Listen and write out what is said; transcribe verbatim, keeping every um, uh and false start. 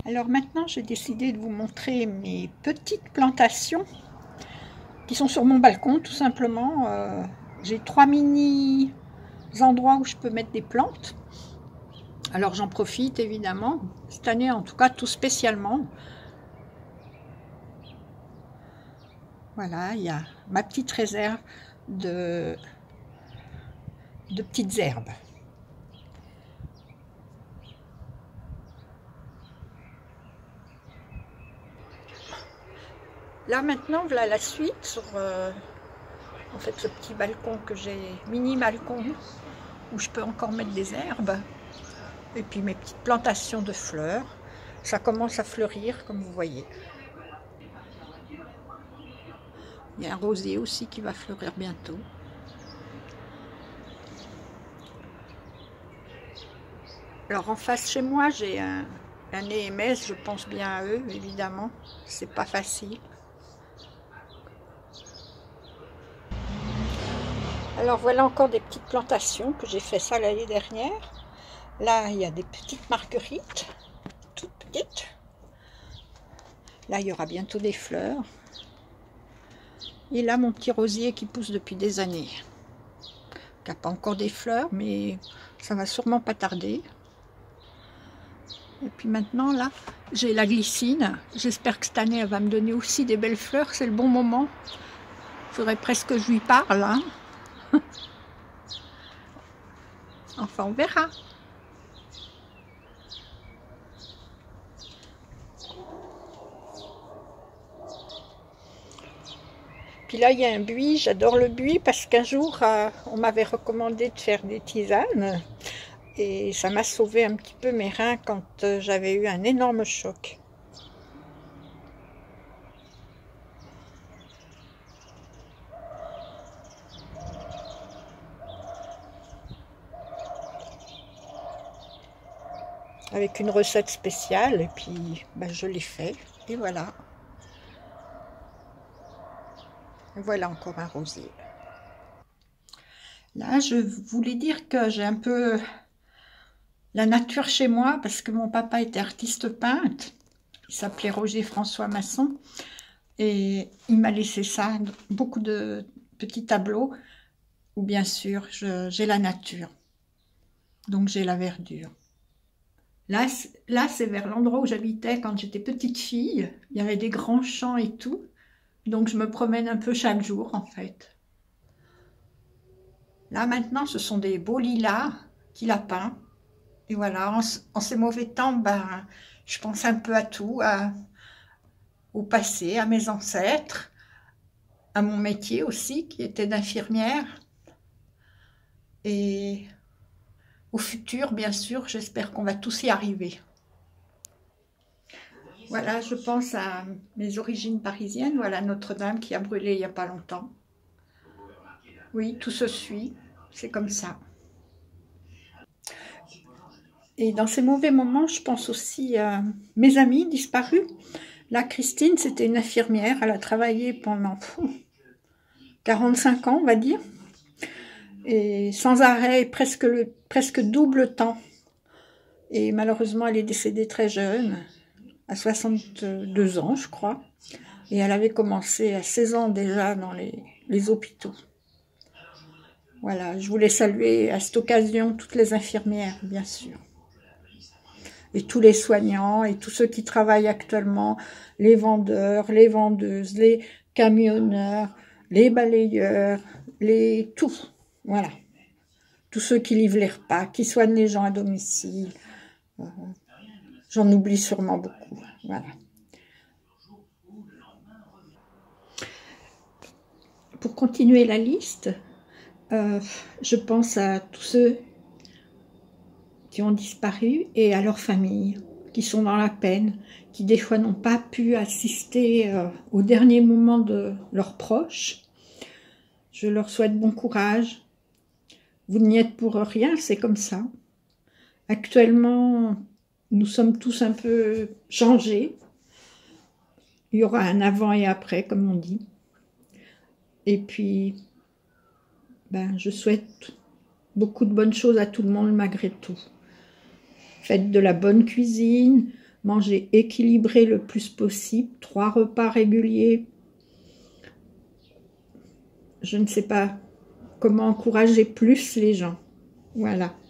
Alors maintenant, j'ai décidé de vous montrer mes petites plantations qui sont sur mon balcon, tout simplement. Euh, j'ai trois mini endroits où je peux mettre des plantes. Alors j'en profite évidemment, cette année en tout cas tout spécialement. Voilà, il y a ma petite réserve de, de petites herbes. Là maintenant, voilà la suite sur euh, en fait ce petit balcon que j'ai, mini balcon, où je peux encore mettre des herbes. Et puis mes petites plantations de fleurs. Ça commence à fleurir comme vous voyez. Il y a un rosier aussi qui va fleurir bientôt. Alors en face chez moi, j'ai un, un E M S, je pense bien à eux, évidemment. C'est pas facile. Alors voilà encore des petites plantations que j'ai fait ça l'année dernière. Là, il y a des petites marguerites, toutes petites. Là, il y aura bientôt des fleurs. Et là, mon petit rosier qui pousse depuis des années. Qui n'a pas encore des fleurs, mais ça va sûrement pas tarder. Et puis maintenant, là, j'ai la glycine. J'espère que cette année, elle va me donner aussi des belles fleurs. C'est le bon moment. Il faudrait presque que je lui parle. Hein. Enfin, on verra. Puis là, il y a un buis. J'adore le buis parce qu'un jour, euh, on m'avait recommandé de faire des tisanes. Et ça m'a sauvé un petit peu mes reins quand euh, j'avais eu un énorme choc. Avec une recette spéciale, et puis ben, je l'ai fait, et voilà. Et voilà encore un rosier. Là, je voulais dire que j'ai un peu la nature chez moi, parce que mon papa était artiste peintre, il s'appelait Roger François Masson, et il m'a laissé ça, beaucoup de petits tableaux, où bien sûr, j'ai la nature, donc j'ai la verdure. Là, là c'est vers l'endroit où j'habitais quand j'étais petite fille. Il y avait des grands champs et tout. Donc, je me promène un peu chaque jour, en fait. Là, maintenant, ce sont des beaux lilas qu'il a peints. Et voilà, en, en ces mauvais temps, ben, je pense un peu à tout, à, au passé, à mes ancêtres, à mon métier aussi, qui était d'infirmière. Et au futur, bien sûr, j'espère qu'on va tous y arriver. Voilà, je pense à mes origines parisiennes. Voilà Notre-Dame qui a brûlé il n'y a pas longtemps. Oui, tout se suit, c'est comme ça. Et dans ces mauvais moments, je pense aussi à mes amies disparues. Là, Christine, c'était une infirmière. Elle a travaillé pendant pff, quarante-cinq ans, on va dire. Et sans arrêt, presque, le, presque double temps. Et malheureusement, elle est décédée très jeune, à soixante-deux ans, je crois. Et elle avait commencé à seize ans déjà dans les, les hôpitaux. Voilà, je voulais saluer à cette occasion toutes les infirmières, bien sûr. Et tous les soignants et tous ceux qui travaillent actuellement, les vendeurs, les vendeuses, les camionneurs, les balayeurs, les tout, voilà. Tous ceux qui livrent les repas, qui soignent les gens à domicile. Euh, J'en oublie sûrement beaucoup, voilà. Pour continuer la liste, euh, je pense à tous ceux qui ont disparu et à leurs familles, qui sont dans la peine, qui des fois n'ont pas pu assister euh, au dernier moment de leurs proches. Je leur souhaite bon courage. Vous n'y êtes pour rien, c'est comme ça. Actuellement, nous sommes tous un peu changés. Il y aura un avant et après, comme on dit. Et puis, ben, je souhaite beaucoup de bonnes choses à tout le monde malgré tout. Faites de la bonne cuisine, manger équilibré le plus possible, trois repas réguliers. Je ne sais pas comment encourager plus les gens. Voilà.